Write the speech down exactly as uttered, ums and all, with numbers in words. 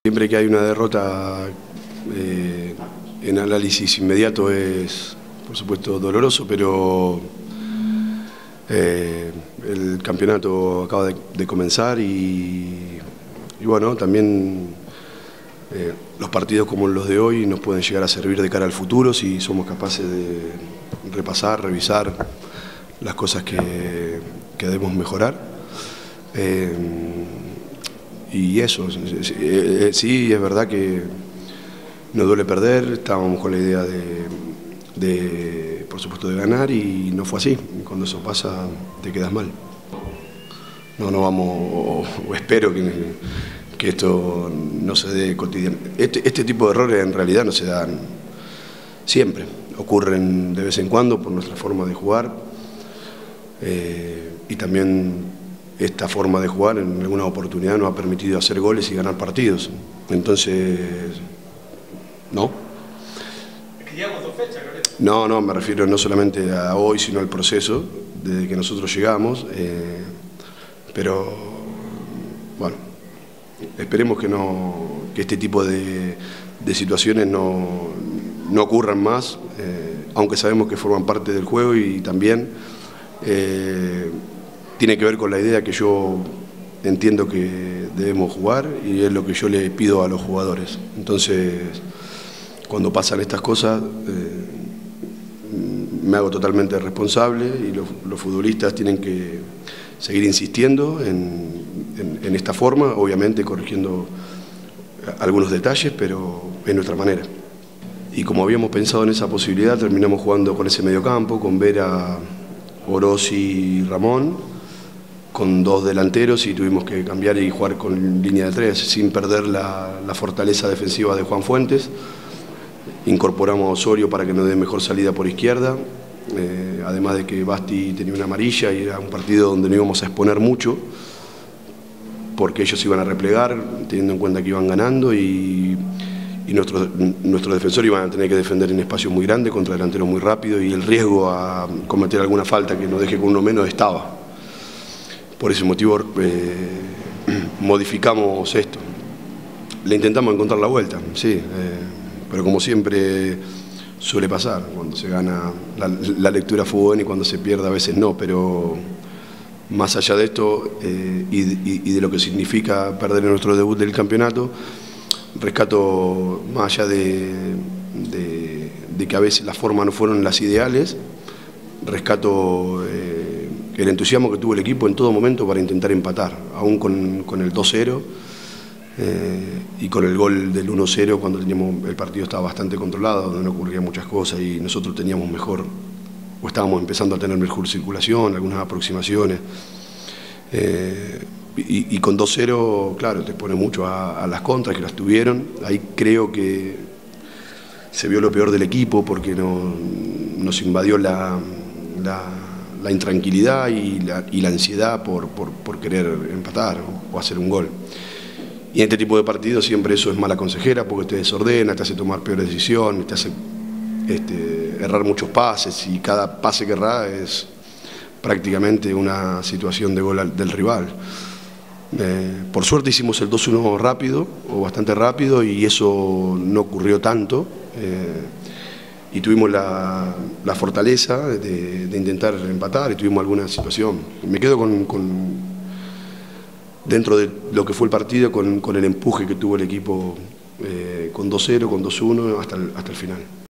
Siempre que hay una derrota, eh, en análisis inmediato es, por supuesto, doloroso, pero eh, el campeonato acaba de, de comenzar y, y bueno, también eh, los partidos como los de hoy nos pueden llegar a servir de cara al futuro si somos capaces de repasar, revisar las cosas que, que debemos mejorar. Eh, Y eso, sí, es verdad que nos duele perder, estábamos con la idea de, de, por supuesto, de ganar y no fue así. Cuando eso pasa, te quedas mal. No, no vamos, o, o espero que, que esto no se dé cotidianamente. Este, este tipo de errores en realidad no se dan siempre, ocurren de vez en cuando por nuestra forma de jugar eh, y también esta forma de jugar en alguna oportunidad nos ha permitido hacer goles y ganar partidos. Entonces, no. Es que llevamos dos fechas, Lorenzo. No, no, me refiero no solamente a hoy, sino al proceso, desde que nosotros llegamos. Eh, pero, bueno, esperemos que, no, que este tipo de, de situaciones no, no ocurran más, eh, aunque sabemos que forman parte del juego y también Eh, tiene que ver con la idea que yo entiendo que debemos jugar y es lo que yo le pido a los jugadores. Entonces, cuando pasan estas cosas, eh, me hago totalmente responsable y los, los futbolistas tienen que seguir insistiendo en, en, en esta forma, obviamente corrigiendo algunos detalles, pero es nuestra manera. Y como habíamos pensado en esa posibilidad, terminamos jugando con ese mediocampo, con Vera, Oroz y Ramón, con dos delanteros y tuvimos que cambiar y jugar con línea de tres, sin perder la, la fortaleza defensiva de Juan Fuentes. Incorporamos a Osorio para que nos dé mejor salida por izquierda, eh, además de que Basti tenía una amarilla y era un partido donde no íbamos a exponer mucho, porque ellos iban a replegar, teniendo en cuenta que iban ganando y, y nuestros nuestro defensores iban a tener que defender en espacios muy grandes contra delanteros muy rápidos y el riesgo a cometer alguna falta que nos deje con uno menos estaba. Por ese motivo eh, modificamos esto. Le intentamos encontrar la vuelta, sí, eh, pero como siempre suele pasar, cuando se gana la, la lectura fue buena y cuando se pierde a veces no, pero más allá de esto eh, y, y, y de lo que significa perder en nuestro debut del campeonato, rescato más allá de, de, de que a veces las formas no fueron las ideales, rescato eh, el entusiasmo que tuvo el equipo en todo momento para intentar empatar, aún con, con el dos cero eh, y con el gol del uno cero cuando teníamos, el partido estaba bastante controlado, donde no ocurrían muchas cosas y nosotros teníamos mejor, o estábamos empezando a tener mejor circulación, algunas aproximaciones. Eh, y, y con dos cero, claro, te pone mucho a, a las contras que las tuvieron. Ahí creo que se vio lo peor del equipo porque no, nos invadió la... la la intranquilidad y la, y la ansiedad por, por, por querer empatar o, o hacer un gol. Y en este tipo de partidos siempre eso es mala consejera porque te desordena, te hace tomar peores decisiones, te hace este, errar muchos pases y cada pase que erra es prácticamente una situación de gol del rival. Eh, por suerte hicimos el dos uno rápido o bastante rápido y eso no ocurrió tanto. Eh, y tuvimos la, la fortaleza de, de intentar empatar y tuvimos alguna situación. Me quedo con, con dentro de lo que fue el partido, con, con el empuje que tuvo el equipo eh, con dos cero, con dos uno hasta el, hasta el final.